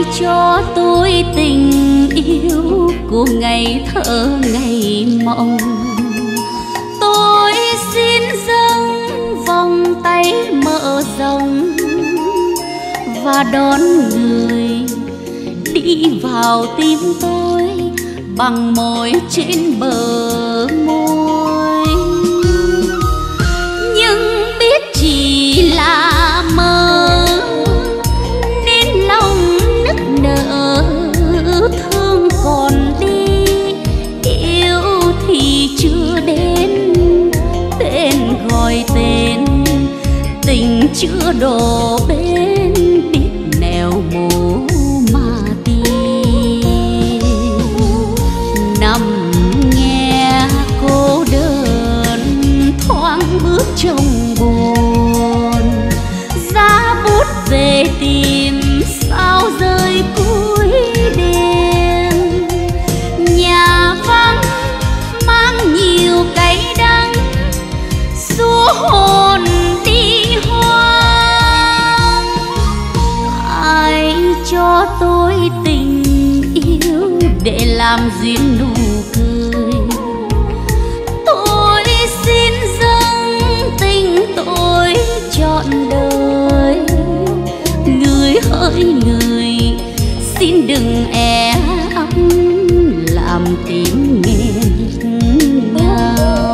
cho tôi tình yêu của ngày thơ ngày mộng. Tôi xin dâng vòng tay mở rộng và đón người đi vào tim tôi bằng môi trên bờ môi. Nhưng biết chỉ là mơ nên lòng nức nở, thương còn đi, yêu thì chưa đến, tên gọi tên tình chưa đổ bên, biết nẻo mồ mà tìm. Nằm nghe cô đơn thoáng bước trong buồn, giá bút về tìm sao rơi cuối đêm. Nhà vắng mang nhiều cay đắng, xua hồn đi hoang. Ai cho tôi tình yêu để làm duyên nụ cười, tôi xin dâng tình tôi trọn đời. Người hỡi người, xin đừng e ấp làm tim nghẹn ngào.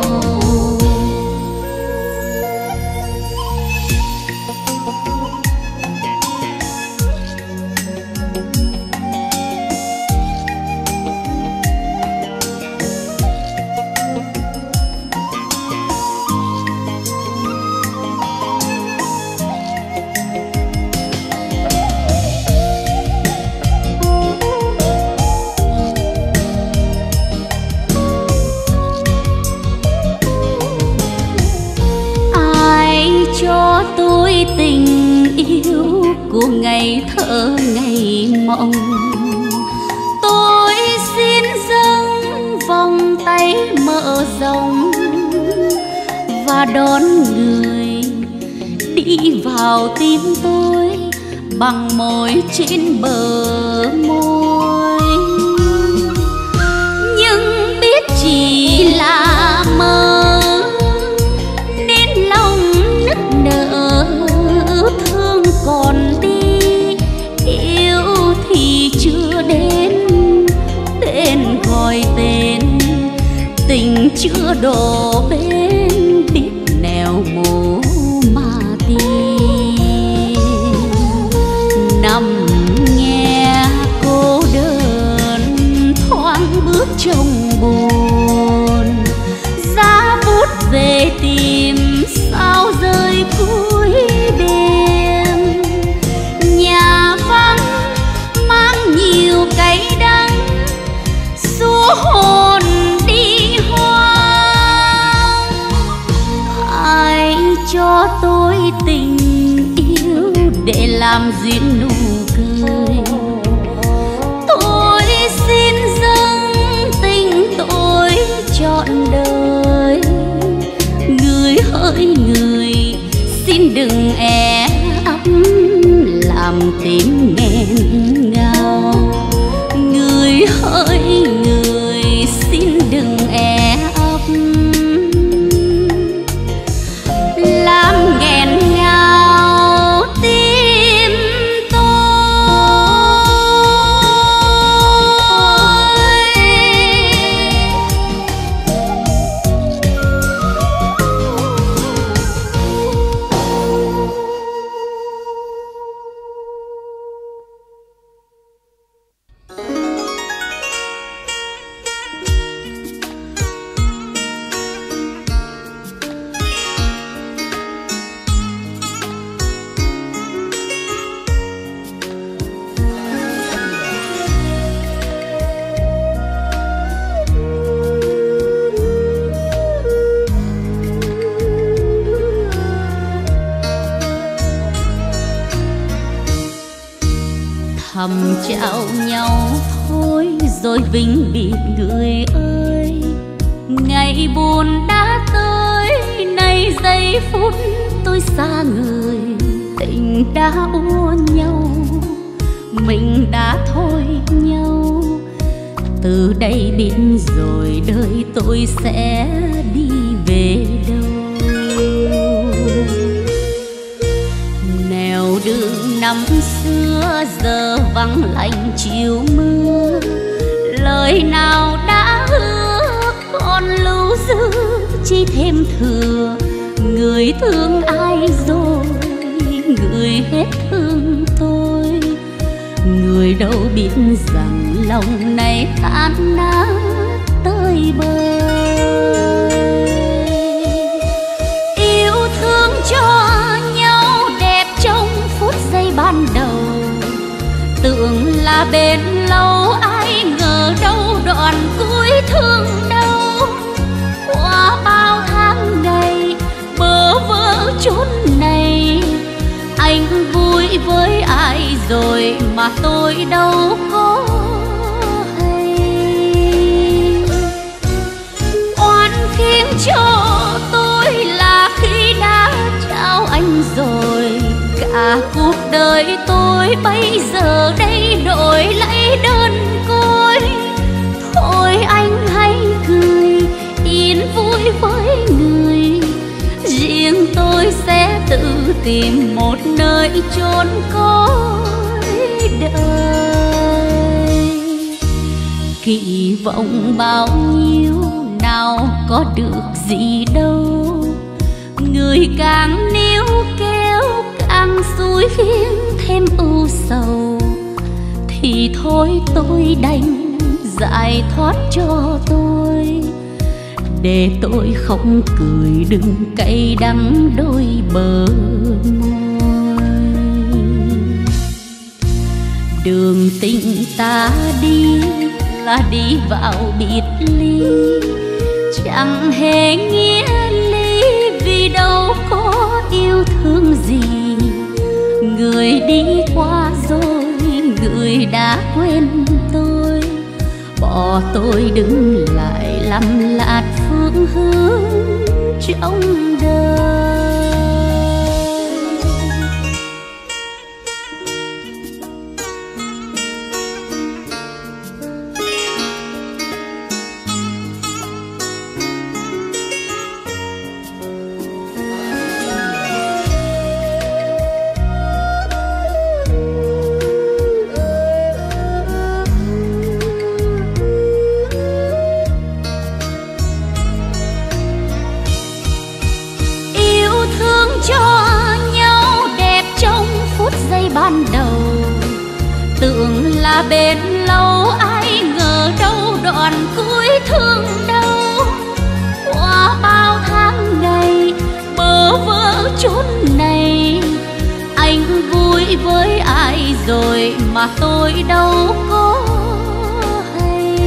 Cho tôi tình yêu của ngày thơ ngày mộng. Tôi xin dâng vòng tay mở rộng và đón người đi vào tim tôi bằng môi trên bờ môi. Nhưng biết chỉ là mơ nên lòng nức nở, thương còn đi, yêu thì chưa đến, tên gọi tên tình chưa đổ bên, biết nẻo mồ mà tìm. Nằm nghe cô đơn thoáng bước trong buồn, giá bút về tìm sao rơi cuối đêm. Nhà vắng mang nhiều cay đắng, xua hồn đi hoang. Ai cho tôi tình yêu để làm duyên nụ cười, tôi xin dâng tình tôi trọn đời. Người hỡi người, xin đừng e ấp làm tim nghẹn ngào. Người hỡi người, xin đừng e ấp làm nghẹn ngào tim tôi. Thầm chào nhau thôi rồi vĩnh biệt người ơi. Ngày buồn đã tới, nay giây phút tôi xa người, tình đã úa nhau, mình từ đây biết rồi đời tôi sẽ đi về đâu. Nẻo đường năm xưa giờ vắng lạnh chiều mưa, lời nào đã hứa còn lưu giữ chỉ thêm thừa. Người thương ai rồi, người hết thương tôi, người đâu biết rằng lòng này tan nát tới bời. Yêu thương cho nhau đẹp trong phút giây ban đầu, tưởng là bền lâu ai ngờ đâu đoạn cuối thương đâu. Qua bao tháng ngày bơ vơ chốn này, anh vui với ai rồi mà tôi đâu có hay. Oan khiến cho tôi là khi đã trao anh rồi, cả cuộc đời tôi bây giờ đây đổi lấy đơn côi. Thôi anh hãy cười yên vui với người, riêng tôi sẽ tự tìm một nơi chốn cõi đời. Kỳ vọng bao nhiêu nào có được gì đâu, người càng níu kéo càng xui khiến thêm ưu sầu. Thì thôi tôi đành giải thoát cho tôi, để tôi không cười đừng cay đắng đôi bờ môi. Đường tình ta đi là đi vào biệt ly, chẳng hề nghĩa lý vì đâu có yêu thương gì. Người đi qua rồi, người đã quên tôi, bỏ tôi đứng lại lầm lạt phương hướng trong đời. Ban đầu tưởng là bền lâu ai ngờ đâu đoạn cuối thương đâu. Qua bao tháng ngày bơ vơ chốn này, anh vui với ai rồi mà tôi đâu có hay.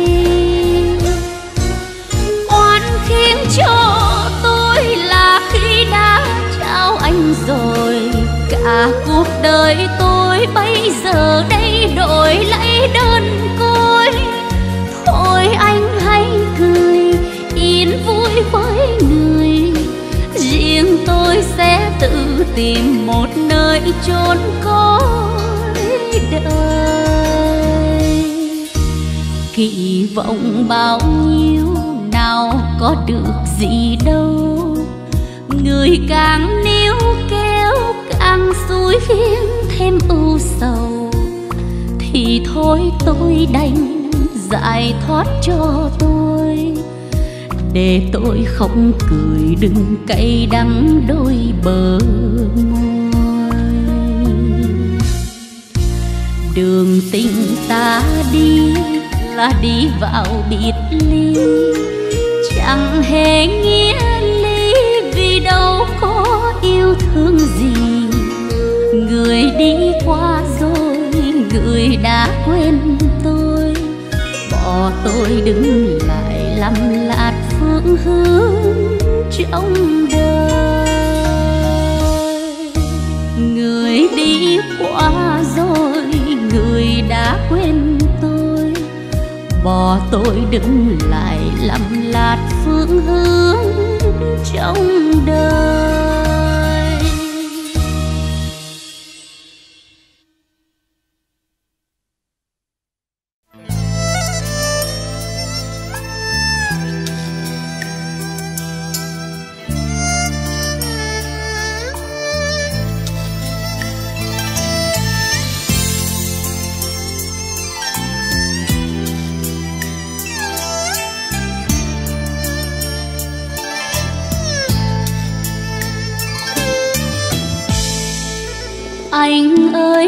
Oan khiến cho tôi là khi đã trao anh rồi, cả cuộc đời tôi bây giờ đây đổi lấy đơn côi. Thôi anh hãy cười yên vui với người, riêng tôi sẽ tự tìm một nơi chốn cõi đời. Kỳ vọng bao nhiêu nào có được gì đâu, người càng níu kéo càng xui khiến thêm ưu sầu. Thì thôi tôi đành giải thoát cho tôi, để tôi không cười đừng cay đắng đôi bờ môi. Đường tình ta đi là đi vào biệt ly, chẳng hề nghĩa lý vì đâu có yêu thương gì. Người đi qua rồi, người đã quên tôi, bỏ tôi đứng lại lầm lạt phương hướng trong đời. Người đi qua rồi, người đã quên tôi, bỏ tôi đứng lại lầm lạt phương hướng trong đời.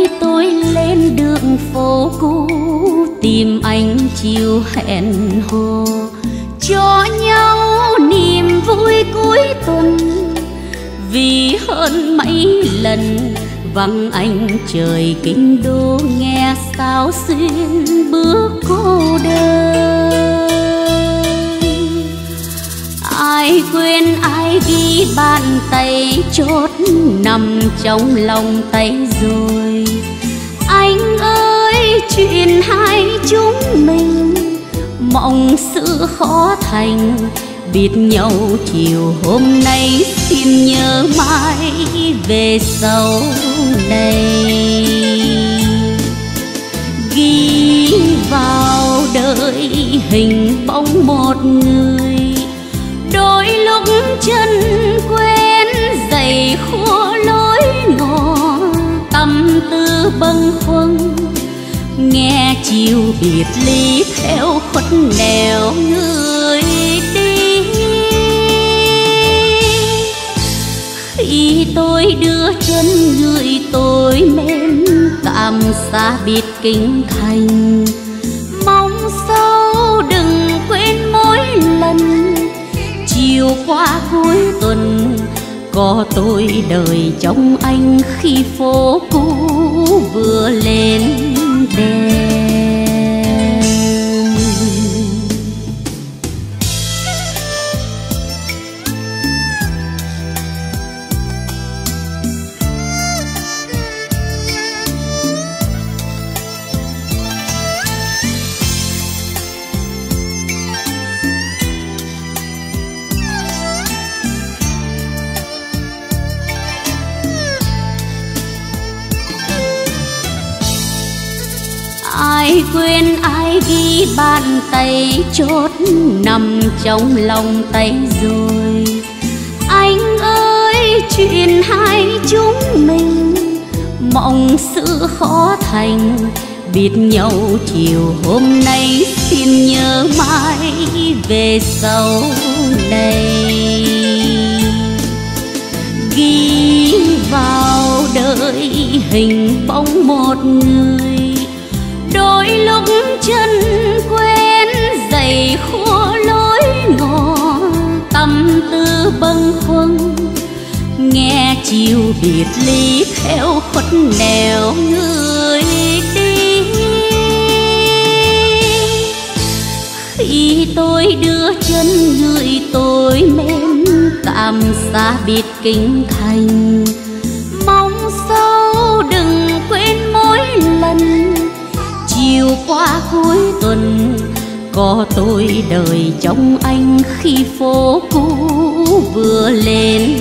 nay tôi lên đường phố cũ tìm anh chiều hẹn hò, cho nhau niềm vui cuối tuần. Vì hơn mấy lần vắng anh trời kinh đô, nghe sao xuyên bước cô đơn. Ai quên ai ghi bàn tay chốt nằm trong lòng tay rồi. Anh ơi chuyện hai chúng mình mộng xưa khó thành, biết nhau chiều hôm nay xin nhớ mãi về sau này. Ghi vào đời hình bóng một người, đôi lúc chân quen giày khua lối ngõ, tâm tư bâng khuâng nghe chiều biệt ly theo khuất nẻo người đi. Khi tôi đưa chân người tôi mến cảm xa biệt kinh thành, mong sâu đừng quên mỗi lần chiều qua cuối tuần có tôi đời trong anh khi phố cũ vừa lên đèn. Ai quên ai ghi bàn tay chốt nằm trong lòng tay rồi. Anh ơi chuyện hai chúng mình mộng xưa khó thành, biết nhau chiều hôm nay xin nhớ mãi về sau này. Ghi vào đời hình bóng một người, đôi lúc chân quen giày khua lối ngõ, tâm tư bâng khuâng nghe chiều biệt ly theo khuất nẻo người đi. Khi tôi đưa chân người tôi mến cảm xa biệt kinh thành, mong sâu đừng quên mỗi lần chiều qua cuối tuần có tôi đời trong anh khi phố cũ vừa lên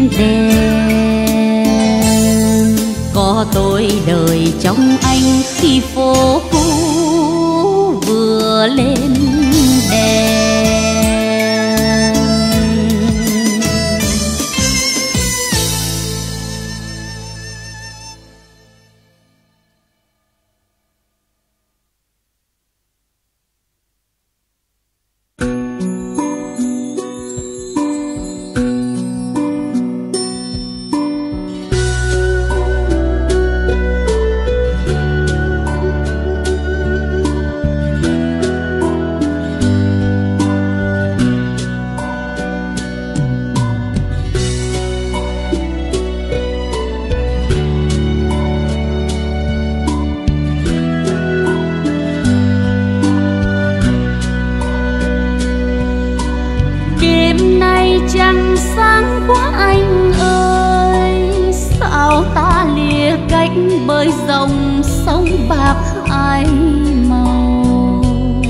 đèn. Có tôi đời trong anh khi phố cũ vừa lên đèn. Trăng sáng quá anh ơi, sao ta lìa cách bơi dòng sông bạc hai màu.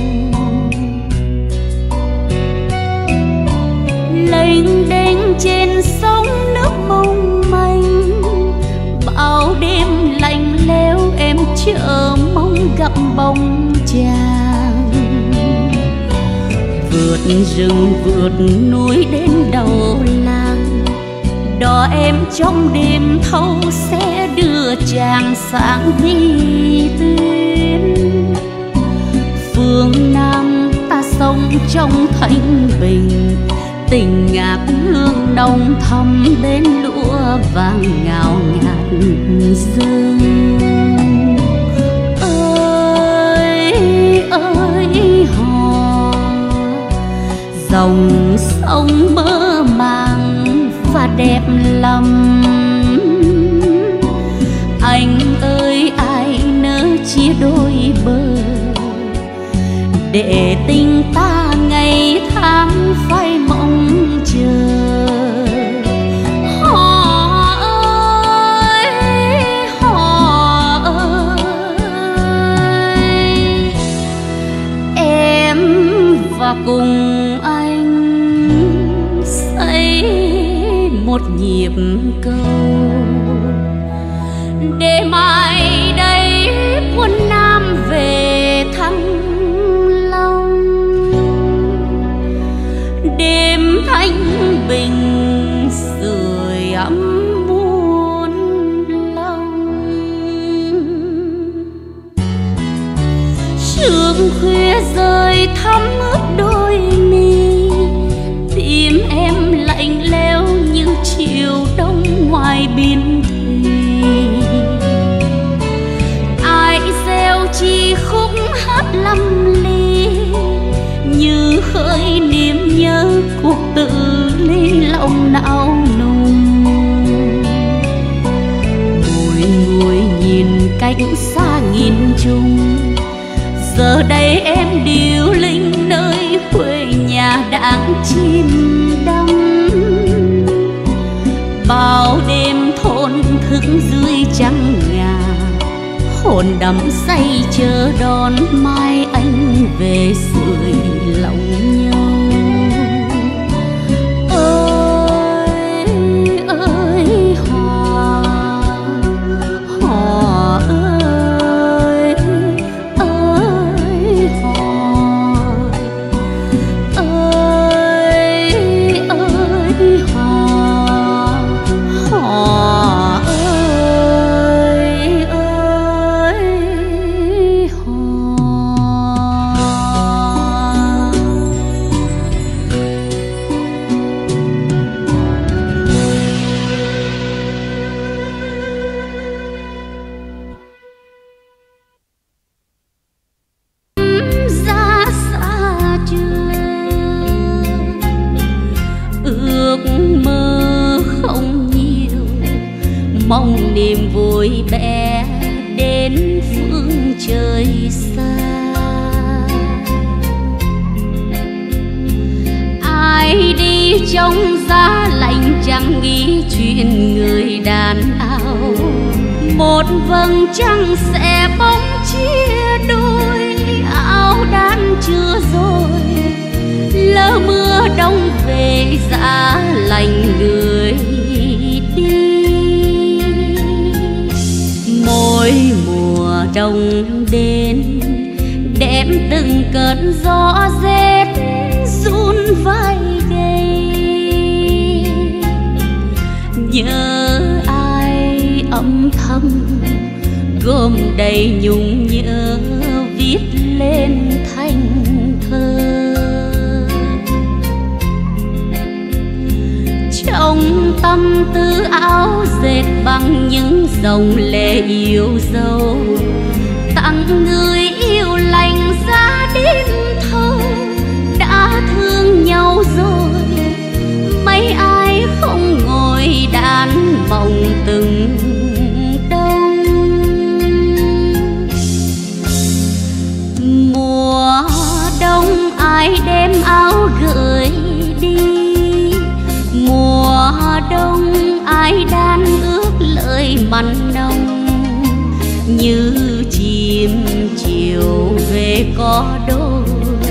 Lênh đênh trên sông nước mong manh, bao đêm lạnh lẽo em chờ mong gặp bóng chàng. Vượt rừng vượt núi đến đầu làng, đò em trong đêm thâu sẽ đưa chàng sang vi tuyến. Phương Nam ta sống trong thanh bình, tình ngát hương nồng thắm bên lũ lúa vàng ngào ngạt rừng. Ơi ơi hò, dòng sông mơ màng và đẹp lắm. Anh ơi ai nỡ chia đôi bờ, để tình ta ngày tháng phai mong chờ. Họ ơi em và cùng anh xây một nhịp cầu, để mai đây quân Nam về Thăng Long. Đêm thanh bình sưởi ấm muôn lòng. Sương khuya rơi thắm ướt đôi mi, tim em lạnh lẽo như chiều đông ngoài biên thùy. Ai gieo chi khúc hát lâm ly, như khơi niềm nhớ cuộc tự ly lòng não nùng. Ngồi nhìn cách xa nghìn trùng, giờ đây em điêu linh nơi quê nhà đang chim đắm. Bao đêm thổn thức dưới trăng ngà, hồn đắm say chờ đón mai anh về sưởi lòng nhau. Ơi ơi hò, hò ơi ơi hò, ơi ơi hò, hò ơi ơi hò. Ra xa trường, ước mơ không nhiều, mong niềm vui bé đến phương trời xa. Ai đi trong giá lạnh chẳng nghĩ chuyện người đàn áo, một vầng trăng sẽ bóng chia đôi áo đan chưa rồi. Lỡ mưa đông về giá lạnh người đi. Mỗi mùa đông đến đem từng cơn gió rét run vai gầy. Nhớ ai âm thầm gom đầy nhung nhớ viết lên thành thơ. Trong tâm tư áo dệt bằng những dòng lệ yêu dấu, tặng người yêu lành ra đêm thơ. Đã thương nhau rồi mấy ai không ngồi đàn mộng từng đông. Mùa đông ai đem áo gửi đi, mùa đông ai đan ước lời mặn nồng. Như chim chiều về có đôi,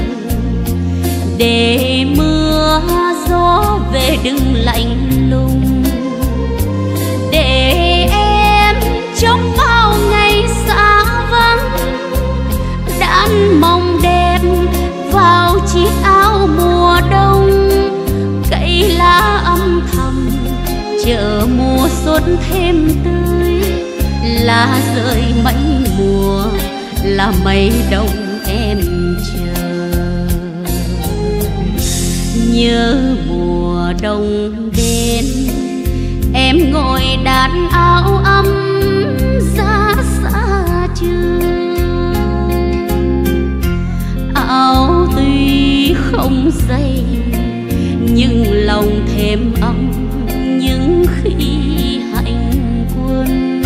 để mưa gió về đừng lạnh lùng. Để em trong bao ngày xa vắng đan mong đẹp vào chiếc áo mùa đông. Cây lá âm thầm chờ mùa xuân thêm tươi, lá rơi mấy mùa là mấy đông em chờ. Nhớ mùa đông đến em em ngồi đàn áo ấm ra xa trường. Áo tuy không dày nhưng lòng thêm ấm những khi hành quân.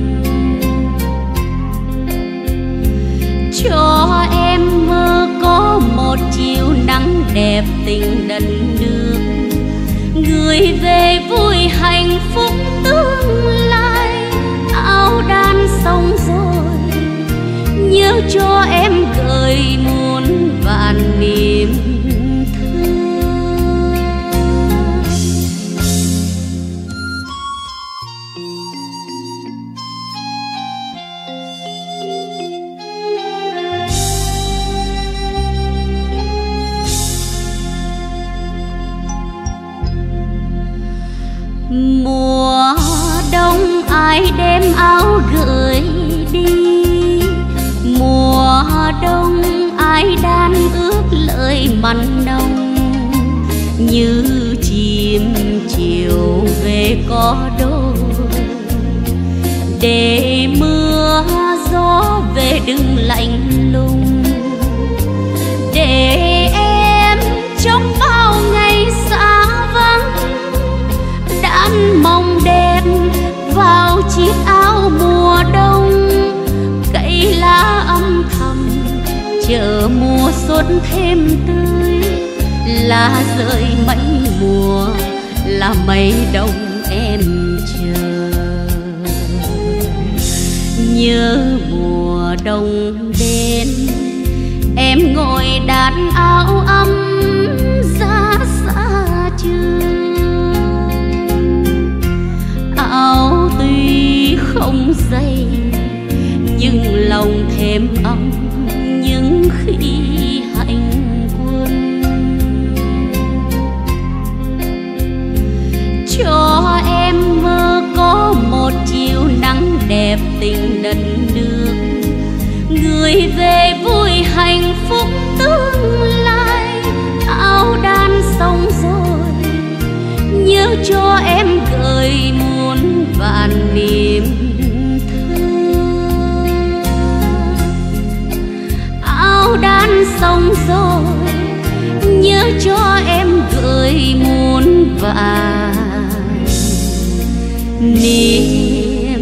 Cho em mơ có một chiều nắng đẹp tình đất nước, người về vui hạnh phúc tương lai. Áo đan xong rồi nhớ cho em gửi muôn vạn niềm mùa đông ai đem áo gửi đi. Mùa đông ai đan ước lời mặn nồng, như chim chiều về có đôi. Để mưa gió về đừng lạnh lùng, để em trong bao ngày xa vắng đan mong đẹp vào chiếc áo mùa đông. Cây lá âm thầm chờ mùa xuân thêm tươi, lá rơi mấy mùa là mấy đông em chờ. Nhớ mùa đông đến em ngồi đàn áo ấm ra xa trường. Áo tuy không dày nhưng lòng thêm ấm những khi hành quân. Cho em mơ có một chiều nắng đẹp tình đất nước, người về vui hạnh phúc tương lai. Áo đan xong rồi nhớ cho em gửi muôn vạn niềm thương. Áo đan xong rồi nhớ cho em gửi muôn vạn niềm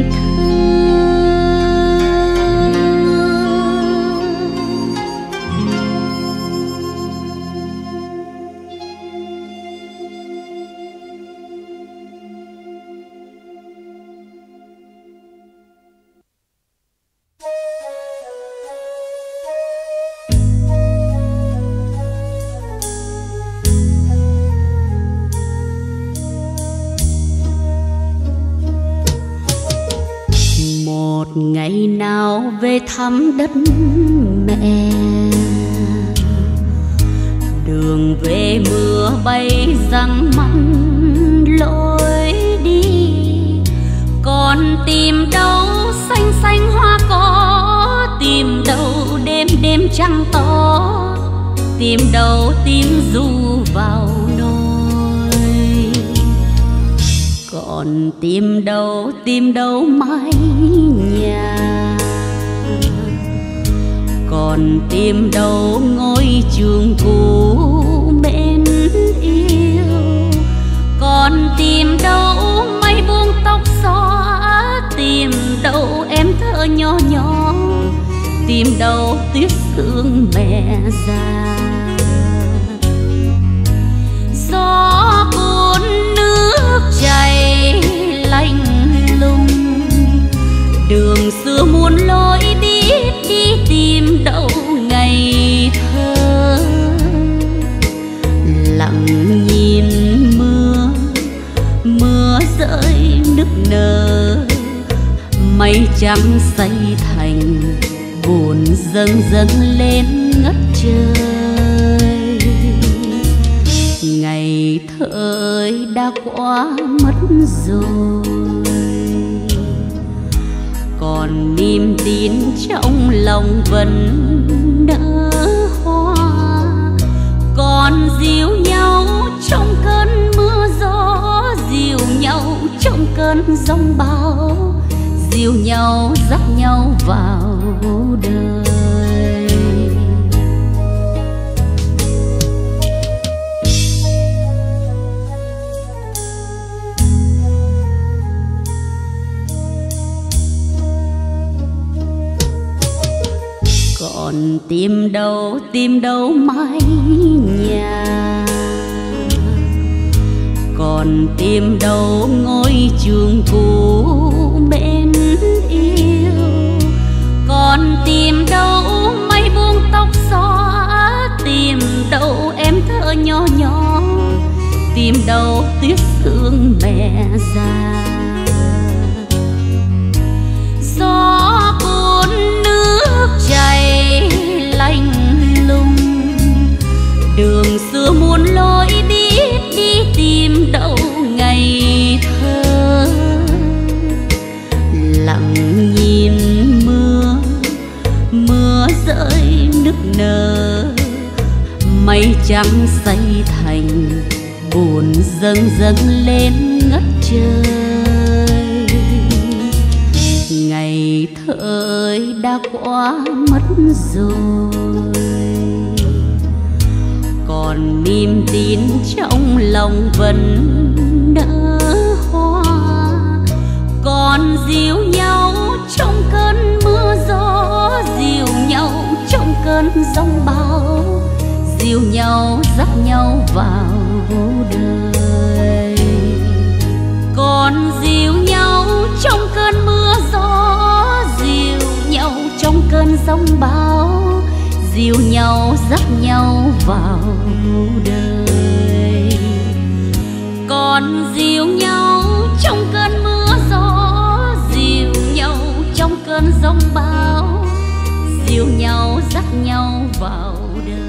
ngày nào về thăm đất mẹ. Đường về mưa bay răng măng lối đi, còn tìm đâu xanh xanh hoa cỏ, tìm đâu đêm đêm trăng to, tìm đâu tiếng ru vào nôi. Còn tìm đâu mái nhà, còn tìm đâu ngôi trường cũ bên yêu, còn tìm đâu mây buông tóc xõa, tìm đâu em thơ nhỏ nhỏ, tìm đâu tuyết sương mẹ già. Gió cuốn nước chảy lạnh lùng, đường xưa muôn lối biết đi tìm đâu ngày thơ. Lặng nhìn mưa, mưa rơi nức nở, mây trắng xây thành buồn dâng dâng lên ngất trời. Ngày thời đã qua mất rồi, còn niềm tin trong lòng vẫn nở hoa, còn dìu nhau trong cơn mưa gió, dìu nhau trong cơn giông bão, dìu nhau dắt nhau vào đời. Còn tìm đâu mái nhà, còn tìm đâu ngôi trường cũ mến yêu, còn tìm đâu mây buông tóc xõa, tìm đâu em thơ nhỏ nhỏ, tìm đâu tuyết sương mẹ già. Gió cuốn nước chảy lạnh lùng, đường xưa muôn lối biết đi tìm đâu ngày thơ. Lặng nhìn mưa rơi nức nở, mây trắng xây thành buồn dâng dâng lên ngất trời. Ngày thơ ơi đã qua mất rồi, còn niềm tin trong lòng vẫn nở hoa, còn dìu nhau trong cơn mưa gió, dìu nhau trong cơn giông bão, dìu nhau dắt nhau vào đời. Còn dìu nhau trong cơn mưa gió, dìu nhau trong cơn giông bão, dìu nhau dắt nhau vào đời. Còn dìu nhau trong cơn mưa gió, dìu nhau trong cơn giông bão, dìu nhau dắt nhau vào đời.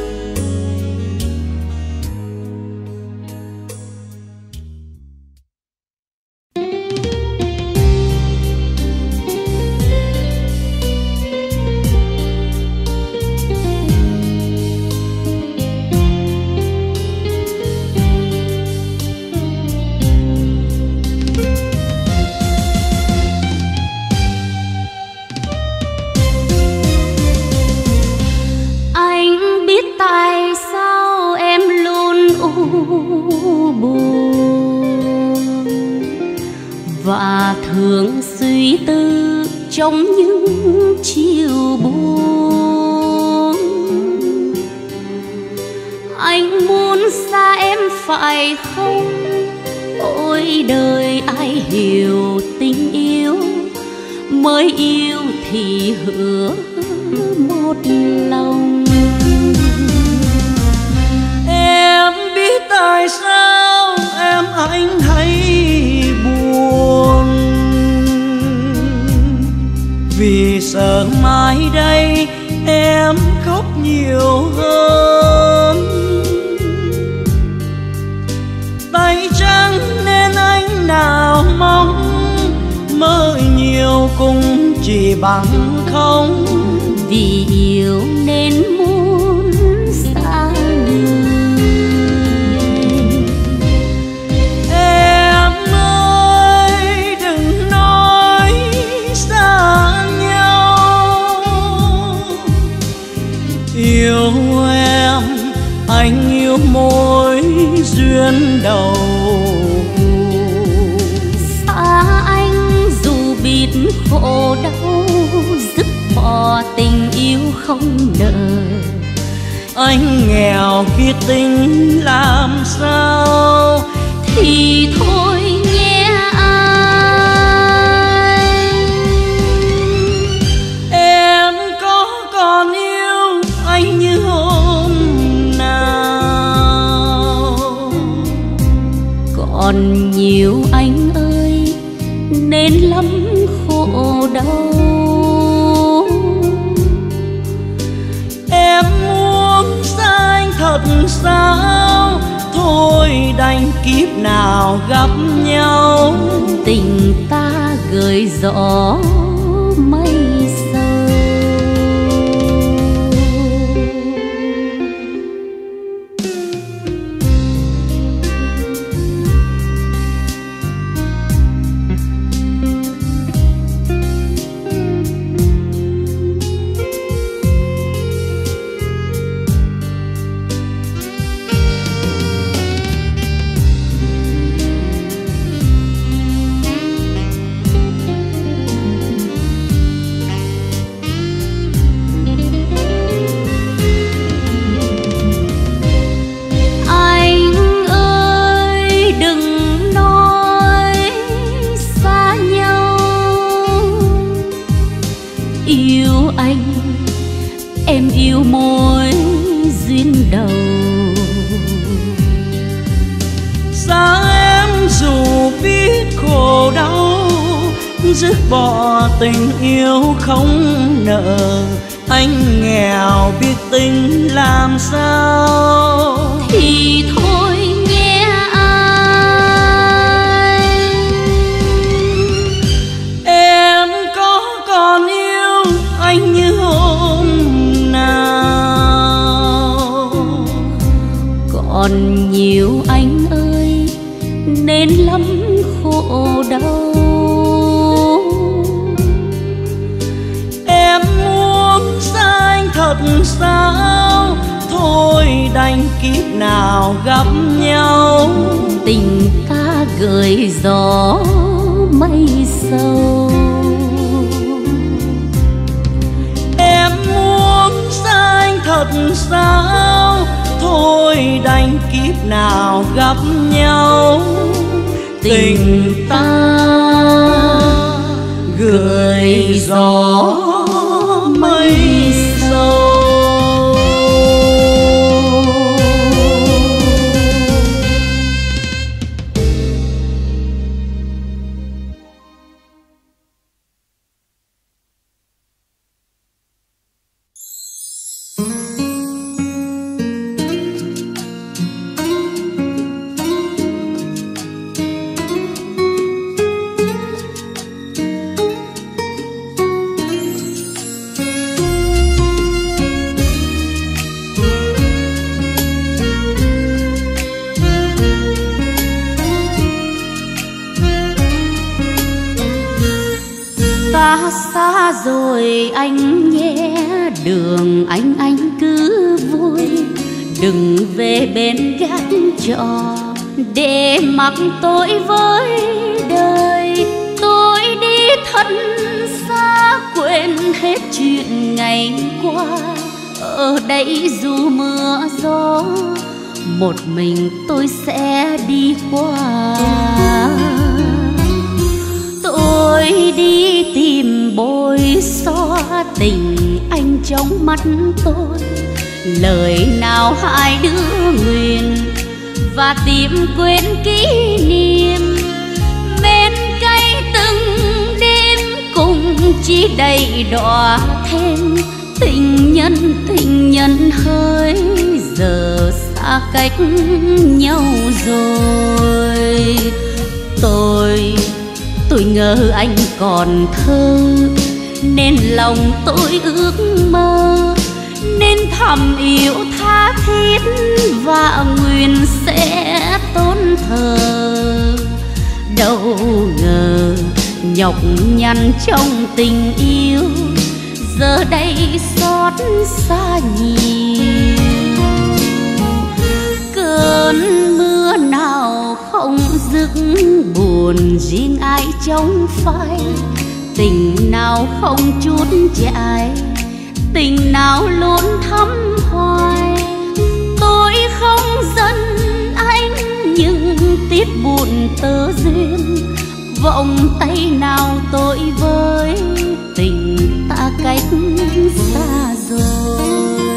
Và thường suy tư trong những chiều buồn, anh muốn xa em phải không? Ôi đời ai hiểu tình yêu, mới yêu thì hứa một lòng. Em biết tại sao em anh hay buồn, vì sợ mai đây em khóc nhiều hơn. Tay trắng nên anh nào mong, mơ nhiều cũng chỉ bằng không. Vì yêu nên muốn xa người. Em ơi đừng nói xa nhau, yêu em anh yêu mối duyên đầu. Xa anh dù biết khổ đau, dứt bỏ tình yêu không nợ. Anh nghèo biết tình làm sao, thì thôi nhé anh. Em có còn yêu anh như hôm nào? Còn nhiều anh ơi nên lắm khổ đau. Em muốn xa anh thật sao, thôi đành kiếp nào gặp nhau. Tình ta gửi gió mây sâu. yêu anh, em yêu mối duyên đầu. Xa em dù biết khổ đau, dứt bỏ tình yêu không nợ. Anh nghèo biết tình làm sao, thì thôi nghe ai. Em có còn yêu anh như hôm nào? Còn nhiều anh ơi, nên lắm khổ đau. Em muốn xa anh thật sao, thôi đành kiếp nào gặp nhau. Tình ta gửi gió mây sâu. Em muốn xa anh thật sao, thôi đành kiếp nào gặp nhau. Tình ta gửi gió mây sâu. Xa rồi anh nhé, đường anh cứ vui. Đừng về bên gác trọ để mặc tôi với đời. Tôi đi thật xa, quên hết chuyện ngày qua. Ở đây dù mưa gió, một mình tôi sẽ đi qua. Tôi đi tìm bôi xóa tình anh trong mắt tôi. Lời nào hai đứa nguyện và tìm quên kỷ niệm. Bên cây từng đêm cùng chỉ đầy đọa thêm. Tình nhân hỡi, giờ xa cách nhau rồi. Tôi ngờ anh còn thơ, nên lòng tôi ước mơ. Nên thầm yêu tha thiết và nguyện sẽ tôn thờ. Đâu ngờ nhọc nhằn trong tình yêu, giờ đây xót xa nhiều. Cơn mưa nào không dứt, buồn riêng ai trong phai. Tình nào không chút chạy, tình nào luôn thắm hoài. Tôi không giận anh, nhưng tiếc buồn tơ duyên. Vòng tay nào tôi với tình ta cách xa rồi.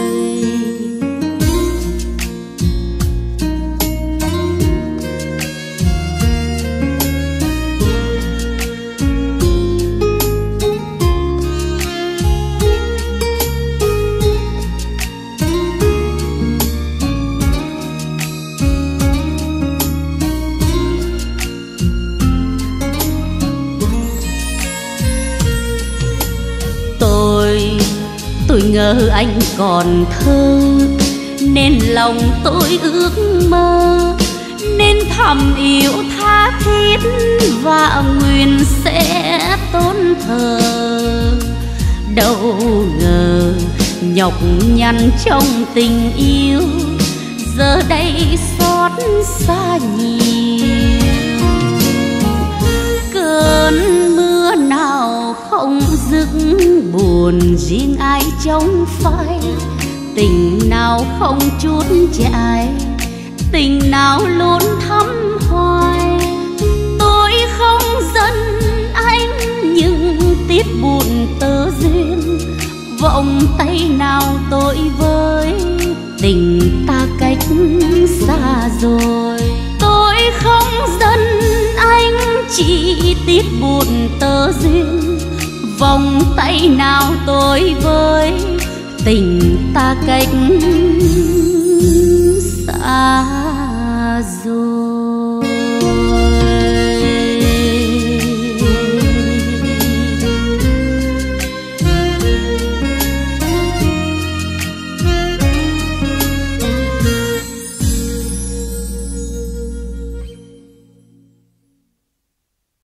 Tôi ngờ anh còn thơ, nên lòng tôi ước mơ. Nên thầm yêu tha thiết và nguyện sẽ tôn thờ. Đâu ngờ nhọc nhằn trong tình yêu, giờ đây xót xa nhiều. Cơn mưa nào không dứt, buồn riêng ai trong phai. Tình nào không chút chạy, tình nào luôn thắm hoài. Tôi không giận anh, nhưng tiếc buồn tơ duyên. vòng tay nào tôi với tình ta cách xa rồi. Tôi không giận anh, chỉ tiếc buồn tơ duyên, vòng tay nào tôi với tình ta cách xa rồi.